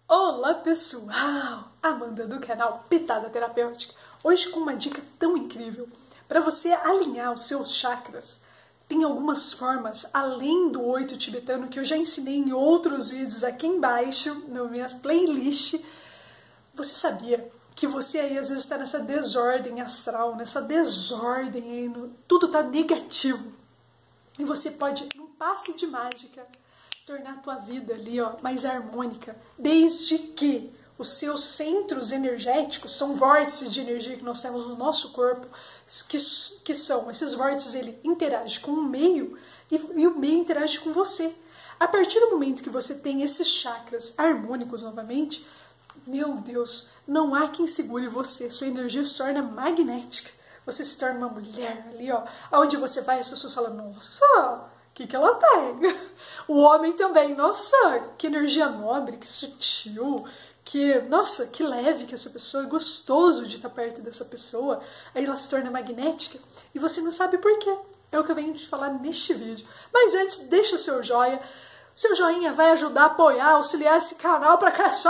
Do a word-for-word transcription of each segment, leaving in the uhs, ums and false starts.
Olá pessoal, Amanda do canal Pitada Terapêutica, hoje com uma dica tão incrível para você alinhar os seus chakras. Tem algumas formas além do oito tibetano que eu já ensinei em outros vídeos aqui embaixo, nas minhas playlists. Você sabia que você aí às vezes está nessa desordem astral, nessa desordem aí, no, tudo está negativo e você pode, num passe de mágica, tornar a tua vida ali, ó, mais harmônica, desde que os seus centros energéticos são vórtices de energia que nós temos no nosso corpo, que, que são, esses vórtices, ele interage com o meio e, e o meio interage com você. A partir do momento que você tem esses chakras harmônicos novamente, meu Deus, não há quem segure você, sua energia se torna magnética, você se torna uma mulher ali, ó, aonde você vai as pessoas falam, nossa, o que, que ela tem? O homem também, nossa, que energia nobre, que sutil, que, nossa, que leve que essa pessoa, é gostoso de estar perto dessa pessoa. Aí ela se torna magnética e você não sabe por quê. É o que eu venho te falar neste vídeo. Mas antes, deixa o seu joia. Seu joinha vai ajudar a apoiar, auxiliar esse canal para crescer.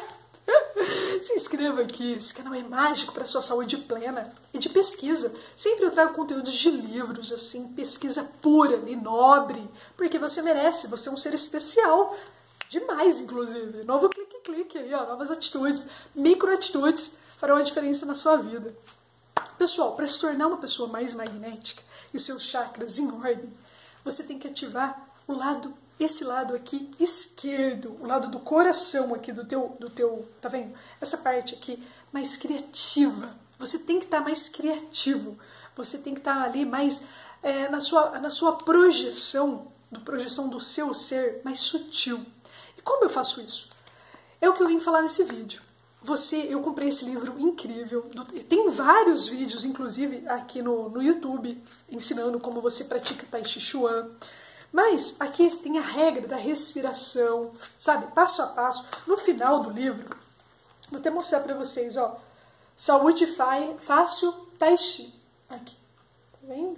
Se inscreva aqui, esse canal é mágico para sua saúde plena e de pesquisa. Sempre eu trago conteúdos de livros, assim, pesquisa pura e nobre, porque você merece, você é um ser especial, demais inclusive. Novo clique-clique aí, ó, novas atitudes, microatitudes farão a diferença na sua vida. Pessoal, para se tornar uma pessoa mais magnética e seus chakras em ordem, você tem que ativar o lado esse lado aqui esquerdo, o lado do coração aqui do teu, do teu, tá vendo? Essa parte aqui mais criativa. Você tem que estar mais criativo. Você tem que estar ali mais é, na sua, na sua projeção, do projeção do seu ser mais sutil. E como eu faço isso? É o que eu vim falar nesse vídeo. Você, eu comprei esse livro incrível. Do, tem vários vídeos, inclusive aqui no, no YouTube, ensinando como você pratica Tai Chi Chuan. Mas aqui tem a regra da respiração, sabe? Passo a passo. No final do livro, vou até mostrar para vocês, ó. Saúde Fácil Tai Chi. Aqui, tá vendo?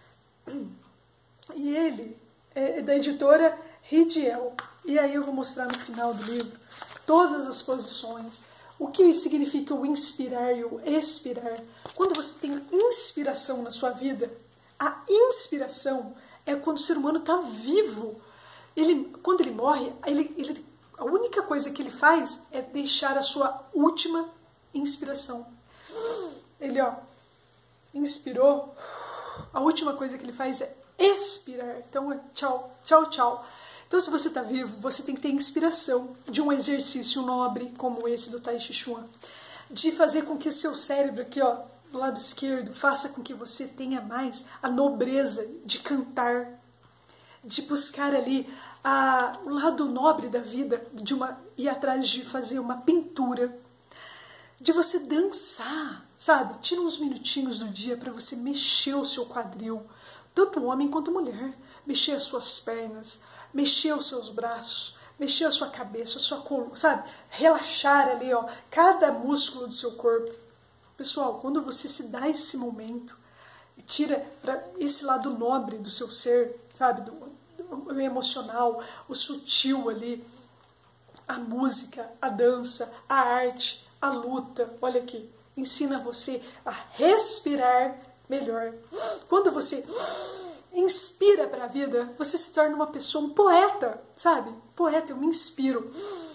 E ele é da editora Ridiel. E aí eu vou mostrar no final do livro todas as posições, o que significa o inspirar e o expirar. Quando você tem inspiração na sua vida, a inspiração é quando o ser humano está vivo. Ele, quando ele morre, ele, ele, a única coisa que ele faz é deixar a sua última inspiração. Ele, ó, inspirou, a última coisa que ele faz é expirar. Então, é tchau, tchau, tchau. Então, se você está vivo, você tem que ter inspiração de um exercício nobre, como esse do Tai Chi Chuan, de fazer com que seu cérebro aqui, ó, do lado esquerdo, faça com que você tenha mais a nobreza de cantar, de buscar ali a, o lado nobre da vida, de uma, ir atrás de fazer uma pintura, de você dançar, sabe? Tira uns minutinhos do dia para você mexer o seu quadril, tanto homem quanto mulher, mexer as suas pernas, mexer os seus braços, mexer a sua cabeça, a sua coluna, sabe? Relaxar ali, ó, cada músculo do seu corpo. Pessoal, quando você se dá esse momento e tira para esse lado nobre do seu ser, sabe, do, do, o emocional, o sutil ali, a música, a dança, a arte, a luta, olha aqui, ensina você a respirar melhor. Quando você inspira para a vida, você se torna uma pessoa, um poeta, sabe? Poeta, eu me inspiro.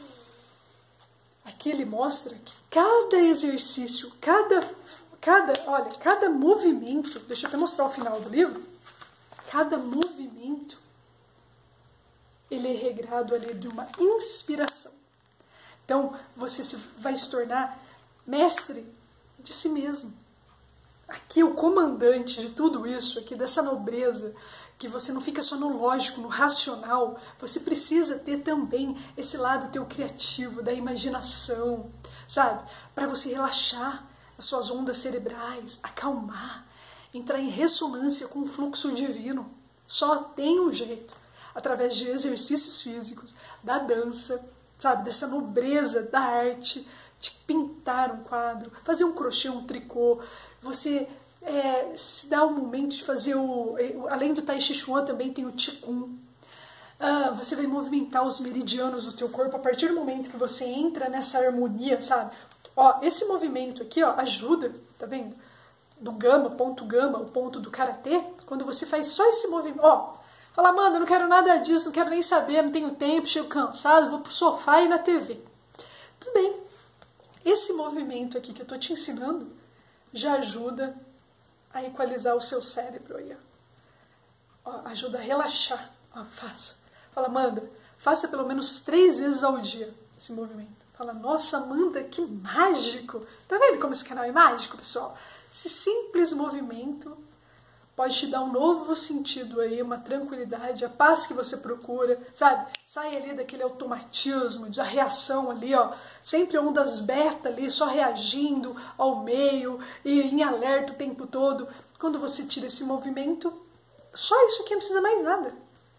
Aqui ele mostra que cada exercício, cada, cada, olha, cada movimento, deixa eu até mostrar o final do livro, cada movimento, ele é regrado ali de uma inspiração. Então, você se, vai se tornar mestre de si mesmo. Aqui o comandante de tudo isso, aqui dessa nobreza, que você não fica só no lógico, no racional, você precisa ter também esse lado teu criativo, da imaginação, sabe? Para você relaxar as suas ondas cerebrais, acalmar, entrar em ressonância com o fluxo divino. Só tem um jeito, através de exercícios físicos, da dança, sabe? Dessa nobreza da arte, de pintar um quadro, fazer um crochê, um tricô, você é, se dá o momento de fazer o... Além do Tai Chi Chuan também tem o Qigong. Uh, você vai movimentar os meridianos do teu corpo a partir do momento que você entra nessa harmonia, sabe? Ó, esse movimento aqui, ó, ajuda, tá vendo? Do gama, ponto gama, o ponto do karatê, quando você faz só esse movimento, ó, fala, mano, eu não quero nada disso, não quero nem saber, não tenho tempo, chego cansado, vou pro sofá e na T V. Tudo bem. Esse movimento aqui que eu tô te ensinando já ajuda a equalizar o seu cérebro aí, ó. Ó, ajuda a relaxar. Ó, faça. Fala, Amanda, faça pelo menos três vezes ao dia esse movimento. Fala, nossa, Amanda, que mágico! Tá vendo como esse canal é mágico, pessoal? Esse simples movimento pode te dar um novo sentido aí, uma tranquilidade, a paz que você procura, sabe? Sai ali daquele automatismo, da reação ali, ó, sempre ondas beta ali, só reagindo ao meio e em alerta o tempo todo. Quando você tira esse movimento, só isso aqui, não precisa mais nada.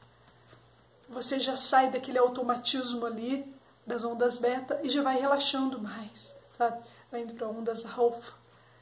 Você já sai daquele automatismo ali, das ondas beta, e já vai relaxando mais, sabe? Vai indo para ondas alfa.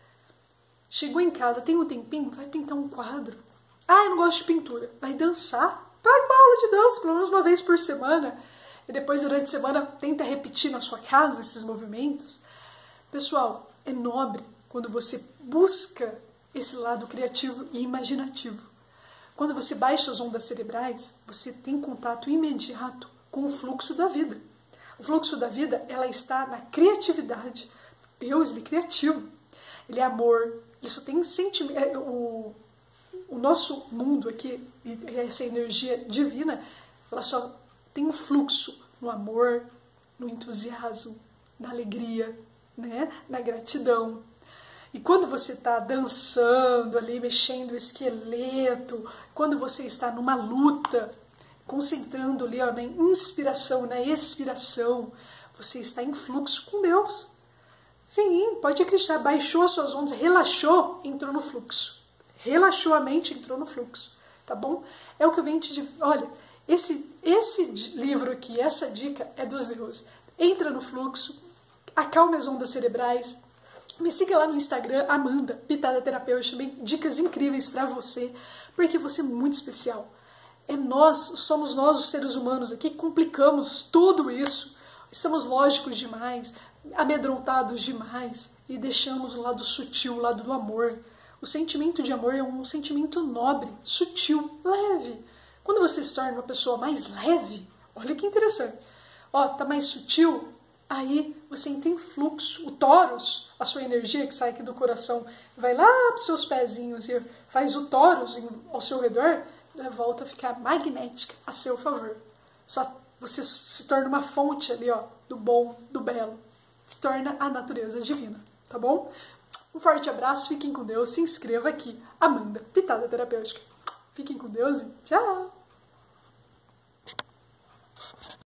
Chegou em casa, tem um tempinho, vai pintar um quadro. Ah, eu não gosto de pintura. Vai dançar. Paga uma aula de dança, pelo menos uma vez por semana. E depois, durante a semana, tenta repetir na sua casa esses movimentos. Pessoal, é nobre quando você busca esse lado criativo e imaginativo. Quando você baixa as ondas cerebrais, você tem contato imediato com o fluxo da vida. O fluxo da vida, ela está na criatividade. Deus, ele é criativo. Ele é amor. Ele só tem sentimento. O, o nosso mundo aqui, essa energia divina, ela só tem um fluxo no amor, no entusiasmo, na alegria, né? Na gratidão. E quando você está dançando ali, mexendo o esqueleto, quando você está numa luta, concentrando ali ó, na inspiração, na expiração, você está em fluxo com Deus. Sim, pode acreditar, baixou as suas ondas, relaxou, entrou no fluxo. Relaxou a mente, entrou no fluxo, tá bom? É o que eu venho te dizer. Olha, esse, esse livro aqui, essa dica é dos deuses. Entra no fluxo, acalme as ondas cerebrais. Me siga lá no Instagram, Amanda, Pitada Terapêutica, também dicas incríveis para você, porque você é muito especial. É nós, somos nós os seres humanos aqui que complicamos tudo isso. Estamos lógicos demais, amedrontados demais e deixamos o lado sutil, o lado do amor. O sentimento de amor é um sentimento nobre, sutil, leve. Quando você se torna uma pessoa mais leve, olha que interessante, ó, tá mais sutil, aí você entra em fluxo. O Taurus, a sua energia que sai aqui do coração, vai lá para os seus pezinhos e faz o Taurus ao seu redor, volta a ficar magnética a seu favor. Só você se torna uma fonte ali, ó, do bom, do belo. Se torna a natureza divina, tá bom? Um forte abraço, fiquem com Deus, se inscreva aqui, Amanda, Pitada Terapêutica. Fiquem com Deus e tchau!